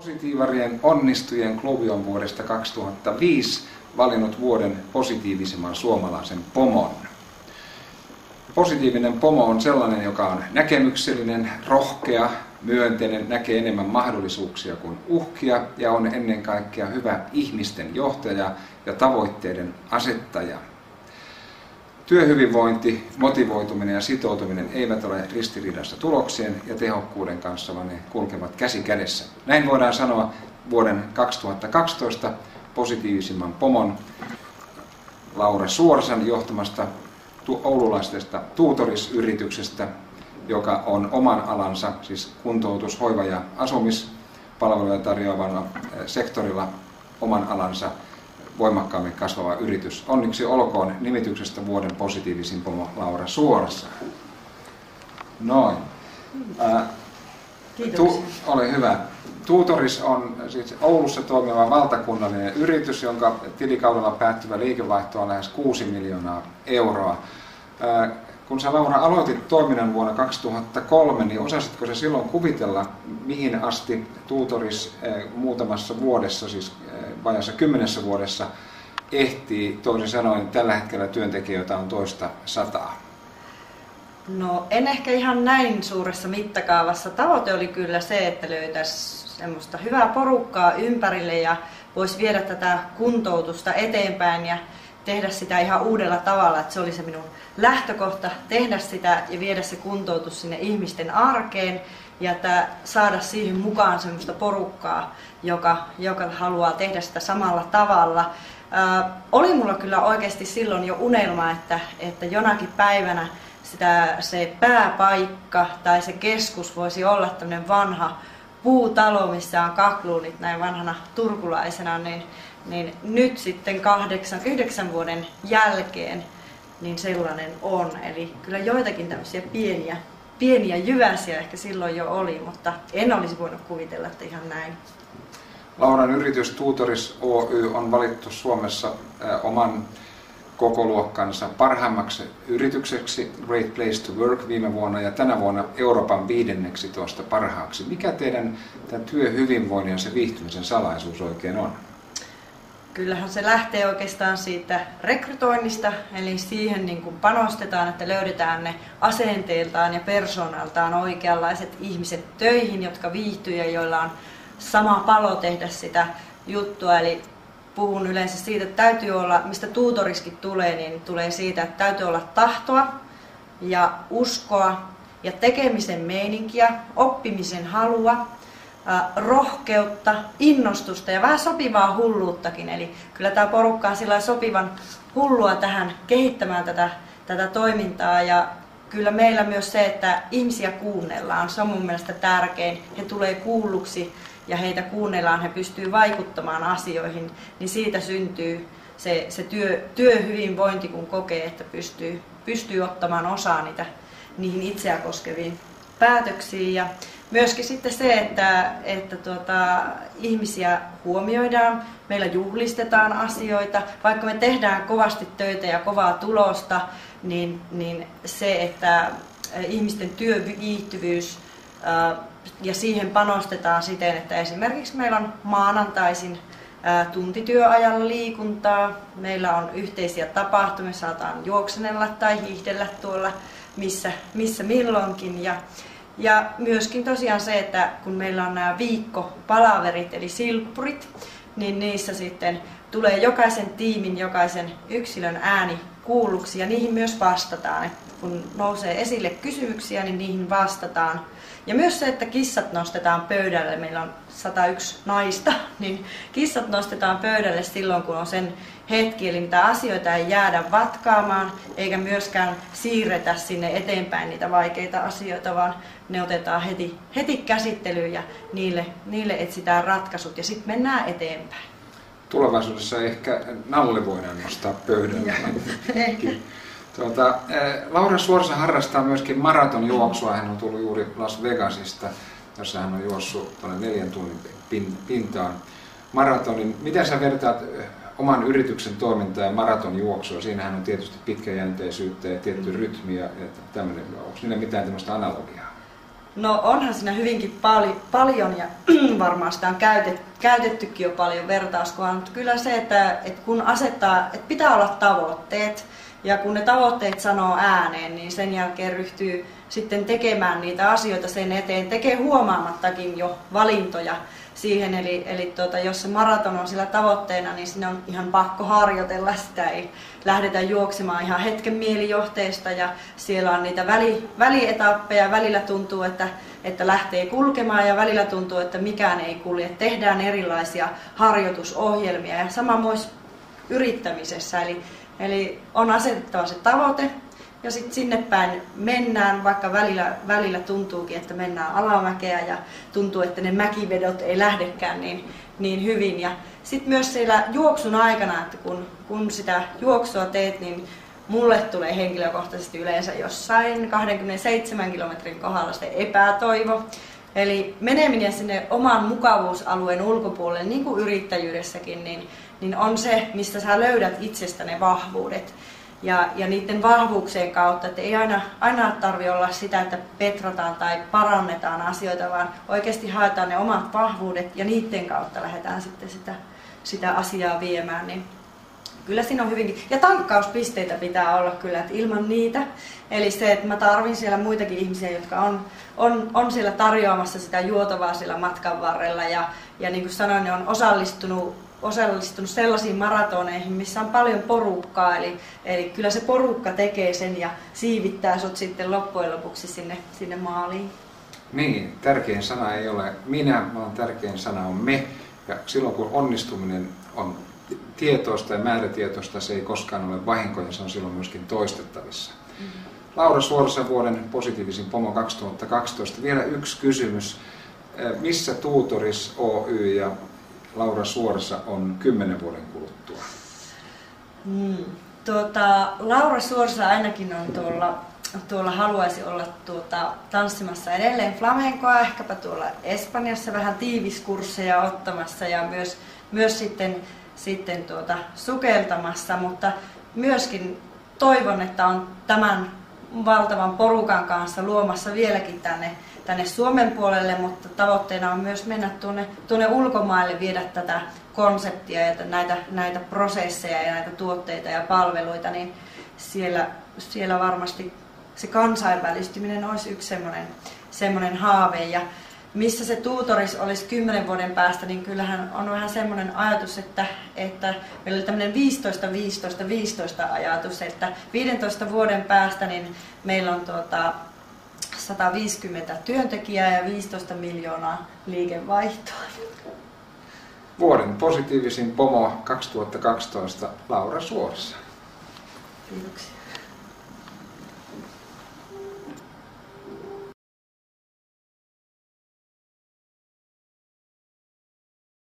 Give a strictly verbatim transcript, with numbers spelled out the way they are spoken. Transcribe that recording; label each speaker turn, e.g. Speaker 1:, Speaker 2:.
Speaker 1: Positiivarien onnistujien klubi on vuodesta kaksituhattaviisi valinnut vuoden positiivisimman suomalaisen pomon. Positiivinen pomo on sellainen, joka on näkemyksellinen, rohkea, myönteinen, näkee enemmän mahdollisuuksia kuin uhkia ja on ennen kaikkea hyvä ihmisten johtaja ja tavoitteiden asettaja. Työhyvinvointi, motivoituminen ja sitoutuminen eivät ole ristiriidassa tuloksien ja tehokkuuden kanssa, vaan ne kulkevat käsi kädessä. Näin voidaan sanoa vuoden kaksituhattakaksitoista positiivisimman pomon Laura Suorsan johtamasta oululaisesta tuutorisyrityksestä, joka on oman alansa, siis kuntoutus-, hoiva- ja asumispalveluja tarjoavana sektorilla oman alansa voimakkaammin kasvava yritys. Onneksi olkoon nimityksestä vuoden positiivisin pomo Laura Suorsa. Noin. Ää, tu, ole hyvä. Tuutoris on siis Oulussa toimiva valtakunnallinen yritys, jonka tilikaudella päättyvä liikevaihto on lähes kuusi miljoonaa euroa. Ää, kun sä, Laura, aloitit toiminnan vuonna kaksituhattakolme, niin osasitko sä silloin kuvitella, mihin asti Tuutoris muutamassa vuodessa, siis vajaassa kymmenessä vuodessa, ehtii? Toisin sanoen, tällä hetkellä työntekijöitä on toista sataa.
Speaker 2: No, en ehkä ihan näin suuressa mittakaavassa. Tavoite oli kyllä se, että löytäisi semmoista hyvää porukkaa ympärille ja voisi viedä tätä kuntoutusta eteenpäin ja tehdä sitä ihan uudella tavalla, että se oli se minun lähtökohta, tehdä sitä ja viedä se kuntoutus sinne ihmisten arkeen ja että saada siihen mukaan semmoista porukkaa, joka, joka haluaa tehdä sitä samalla tavalla. Ää, oli mulla kyllä oikeasti silloin jo unelma, että, että jonakin päivänä sitä, se pääpaikka tai se keskus voisi olla tämmöinen vanha puutalo, missä on kakluunit näin vanhana turkulaisena, niin niin nyt sitten kahdeksan, yhdeksän vuoden jälkeen niin sellainen on. Eli kyllä joitakin tämmöisiä pieniä, pieniä jyväsiä ehkä silloin jo oli, mutta en olisi voinut kuvitella, että ihan näin.
Speaker 1: Lauran yritys Tuutoris Oy on valittu Suomessa äh, oman kokoluokkansa parhaimmaksi yritykseksi Great Place to Work viime vuonna ja tänä vuonna Euroopan viidenneksi tuosta parhaaksi. Mikä teidän tämän työhyvinvoinnin ja se viihtymisen salaisuus oikein on?
Speaker 2: Kyllähän se lähtee oikeastaan siitä rekrytoinnista, eli siihen niin kuin panostetaan, että löydetään ne asenteiltaan ja persoonaltaan oikeanlaiset ihmiset töihin, jotka viihtyy ja joilla on sama palo tehdä sitä juttua. Eli puhun yleensä siitä, että täytyy olla, mistä tuutoriskin tulee, niin tulee siitä, että täytyy olla tahtoa ja uskoa ja tekemisen meininkiä, oppimisen halua, rohkeutta, innostusta ja vähän sopivaa hulluuttakin. Eli kyllä tämä porukka on sillä sopivan hullua tähän kehittämään tätä, tätä toimintaa. Ja kyllä meillä myös se, että ihmisiä kuunnellaan, se on mun mielestä tärkein. He tulee kuulluksi ja heitä kuunnellaan, he pystyy vaikuttamaan asioihin, niin siitä syntyy se, se työ, työhyvinvointi, kun kokee, että pystyy, pystyy ottamaan osaa niitä, niihin itseä koskeviin päätöksiin. Ja myöskin sitten se, että, että tuota, ihmisiä huomioidaan, meillä juhlistetaan asioita, vaikka me tehdään kovasti töitä ja kovaa tulosta, niin, niin se, että ihmisten työviihtyvyys ää, ja siihen panostetaan siten, että esimerkiksi meillä on maanantaisin ää, tuntityöajalla liikuntaa, meillä on yhteisiä tapahtumia, saataan juoksenella tai hiihdellä tuolla missä, missä milloinkin. Ja, Ja myöskin tosiaan se, että kun meillä on nämä viikkopalaverit eli silppurit, niin niissä sitten tulee jokaisen tiimin, jokaisen yksilön ääni kuulluksi ja niihin myös vastataan. Et kun nousee esille kysymyksiä, niin niihin vastataan. Ja myös se, että kissat nostetaan pöydälle, meillä on sata yksi naista, niin kissat nostetaan pöydälle silloin, kun on sen hetki, eli mitä asioita ei jäädä vatkaamaan, eikä myöskään siirretä sinne eteenpäin niitä vaikeita asioita, vaan ne otetaan heti, heti käsittelyyn ja niille, niille etsitään ratkaisut ja sitten mennään eteenpäin.
Speaker 1: Tulevaisuudessa ehkä nalle voidaan nostaa pöydälle. Tuota, Laura Suorsa harrastaa myöskin maratonjuoksua. Hän on tullut juuri Las Vegasista, jossa hän on juossut tuonne neljän tunnin pintaan maratonin. Miten sä vertaat oman yrityksen toimintaa ja maratonjuoksua? Siinähän on tietysti pitkäjänteisyyttä ja tietty rytmi ja tämmöinen. Onko niillä mitään tämmöistä analogiaa?
Speaker 2: No onhan siinä hyvinkin pali, paljon ja varmaan sitä on käytet, käytettykin jo paljon vertauskuvaa, mutta kyllä se, että, että kun asettaa, että pitää olla tavoitteet ja kun ne tavoitteet sanoo ääneen, niin sen jälkeen ryhtyy sitten tekemään niitä asioita sen eteen, tekee huomaamattakin jo valintoja siihen, eli, eli tuota, jos se maraton on sillä tavoitteena, niin sinne on ihan pakko harjoitella sitä, ei lähdetä juoksemaan ihan hetken mielijohteesta ja siellä on niitä väli, välietappeja, välillä tuntuu, että, että lähtee kulkemaan ja välillä tuntuu, että mikään ei kulje, tehdään erilaisia harjoitusohjelmia ja sama myös yrittämisessä, eli, eli on asetettava se tavoite. Ja sitten sinne päin mennään, vaikka välillä, välillä tuntuukin, että mennään alamäkeä ja tuntuu, että ne mäkivedot ei lähdekään niin, niin hyvin. Ja sitten myös siellä juoksun aikana, että kun, kun sitä juoksua teet, niin mulle tulee henkilökohtaisesti yleensä jossain kaksikymmentäseitsemän kilometrin kohdalla se epätoivo. Eli meneminen sinne oman mukavuusalueen ulkopuolelle, niin kuin yrittäjyydessäkin, niin, niin on se, mistä sä löydät itsestä ne vahvuudet. Ja, ja niiden vahvuuksien kautta, että ei aina, aina tarvitse olla sitä, että petrataan tai parannetaan asioita, vaan oikeasti haetaan ne omat vahvuudet ja niiden kautta lähdetään sitten sitä, sitä asiaa viemään. Niin kyllä siinä on hyvinkin. Ja tankkauspisteitä pitää olla kyllä, että ilman niitä. Eli se, että mä tarvin siellä muitakin ihmisiä, jotka on, on, on siellä tarjoamassa sitä juotavaa siellä matkan varrella. Ja, ja niin kuin sanoin, ne on osallistunut osallistunut sellaisiin maratoneihin, missä on paljon porukkaa, eli, eli kyllä se porukka tekee sen ja siivittää sut sitten loppujen lopuksi sinne, sinne maaliin.
Speaker 1: Niin, tärkein sana ei ole minä, vaan tärkein sana on me. Ja silloin kun onnistuminen on tietoista ja määrätietoista, se ei koskaan ole vahinkoja, se on silloin myöskin toistettavissa. Mm-hmm. Laura Suorsa, vuoden positiivisin pomo kaksituhattakaksitoista. Vielä yksi kysymys. Missä Tutoris Oy ja Laura Suorsa on kymmenen vuoden kuluttua?
Speaker 2: Hmm. Tuota, Laura Suorsa ainakin on tuolla, tuolla haluaisi olla tuota, tanssimassa edelleen flamenkoa, ehkäpä tuolla Espanjassa vähän tiiviskursseja ottamassa ja myös, myös sitten, sitten tuota, sukeltamassa, mutta myöskin toivon, että on tämän valtavan porukan kanssa luomassa vieläkin tänne tänne Suomen puolelle, mutta tavoitteena on myös mennä tuonne, tuonne ulkomaille, viedä tätä konseptia ja näitä, näitä prosesseja ja näitä tuotteita ja palveluita, niin siellä, siellä varmasti se kansainvälistyminen olisi yksi semmoinen, semmoinen haave. Ja missä se Tutoris olisi kymmenen vuoden päästä, niin kyllähän on vähän semmoinen ajatus, että, että meillä oli tämmöinen viisitoista viisitoista viisitoista ajatus, että viidentoista vuoden päästä niin meillä on tuota, sata viisikymmentä työntekijää ja viisitoista miljoonaa liikevaihtoa.
Speaker 1: Vuoden positiivisin pomo kaksituhattakaksitoista, Laura Suorsa.
Speaker 2: Kiitoksia.